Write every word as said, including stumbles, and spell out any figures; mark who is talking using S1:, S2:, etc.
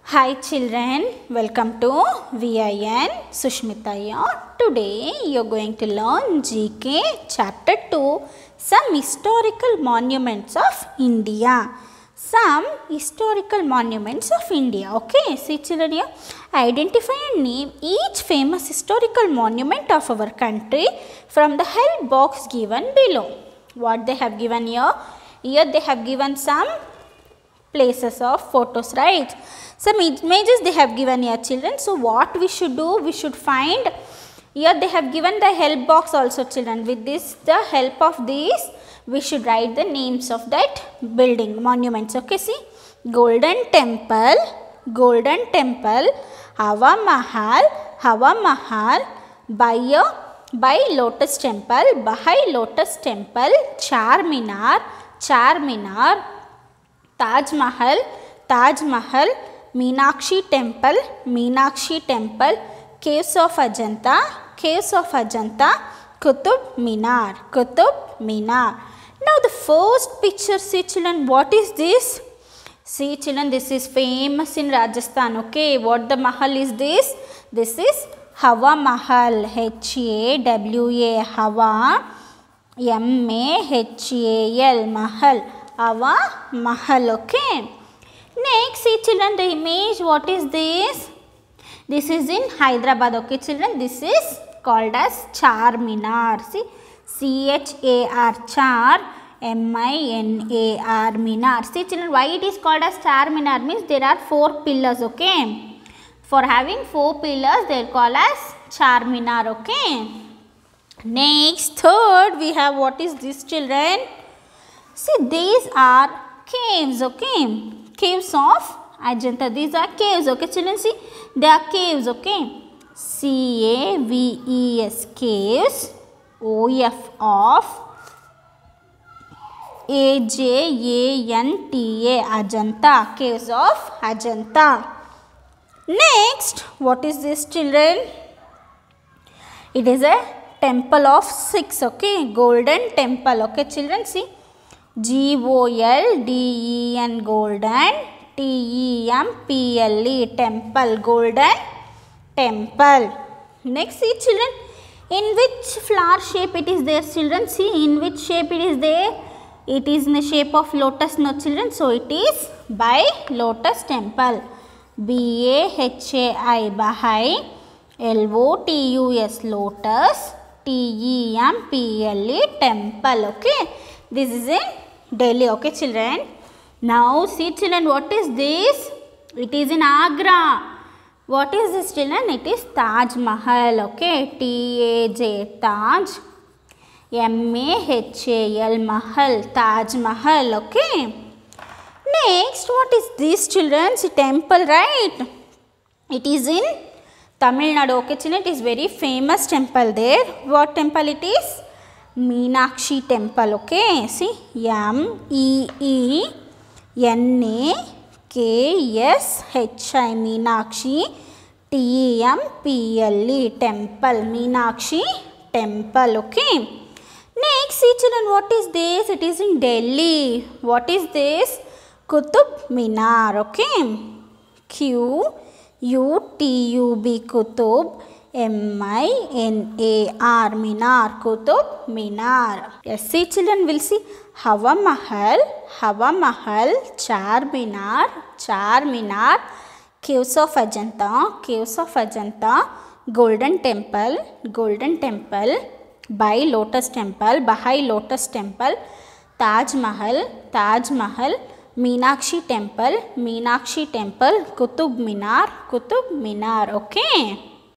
S1: Hi children, welcome to V I N Sushmita here. Today you are going to learn G K chapter two, some historical monuments of India. Some historical monuments of India. Okay, see children here, identify and name each famous historical monument of our country from the help box given below. What they have given here? Here they have given some places of photos, right? Some images they have given here children. So what we should do, we should find, here they have given the help box also children. With this, the help of this, we should write the names of that building, monuments. Okay, see, Golden Temple, Golden Temple, Hawa Mahal, Hawa Mahal, Baya, by Lotus Temple, Bahai Lotus Temple, Char Minar, Char Minar, Taj Mahal, Taj Mahal, Meenakshi Temple, Meenakshi Temple, Caves of Ajanta, Caves of Ajanta, Qutub Minar, Qutub Minar. Now the first picture, see children, what is this? See children, this is famous in Rajasthan. Okay, what the Mahal is this? This is Hawa Mahal, H A W A, Hawa, M A H A L, Mahal, Hawa Mahal. Okay. Next, see children, the image, what is this? This is in Hyderabad. Okay children, this is called as Char Minar. See, C H A R, Char, M I N A R, Minar. See children, why it is called as Char Minar means there are four pillars. Okay, for having four pillars they are called as Char Minar. Okay. Next, third, we have, what is this children? See, these are caves. Okay, caves of Ajanta. These are caves. Okay children, see, they are caves. Okay, C A V E S, caves, O F of, A J A N T A, Ajanta, caves of Ajanta. Next, what is this children? It is a temple of six. Okay, Golden Temple. Okay children, see, G O L D E N, Golden, T E M P L E, Temple, Golden Temple. Next, see children, in which flower shape it is there children? See, in which shape it is there? It is in the shape of lotus, no children. So it is by Lotus Temple, B A H A I, Bahai, L O T U S, Lotus, T E M P L E, Temple. Okay, this is in Delhi. Okay children. Now see children, what is this? It is in Agra. What is this children? It is Taj Mahal. Okay, T A J, Taj, M A H A L, Mahal, Taj Mahal. Okay. Next, what is this children? See, temple, right? It is in Tamil Nadu. Okay children, it is very famous temple there. What temple it is? Meenakshi Temple. Okay, see, M E E N A K S H I, Meenakshi, T E M P L E, Temple, Meenakshi Temple. Okay. Next, see children, what is this? It is in Delhi. What is this? Qutub Minar. Okay, Q U T U B, Qutub, M I N A R, Minar, Qutub Minar. Yes, see children, we'll see Hawa Mahal, Hawa Mahal, Char Minar, Char Minar, Caves of Ajanta, Caves of Ajanta, Golden Temple, Golden Temple, by Lotus Temple, Bahai Lotus Temple, Taj Mahal, Taj Mahal, Meenakshi Temple, Meenakshi Temple, Qutub Minar, Qutub Minar. Okay.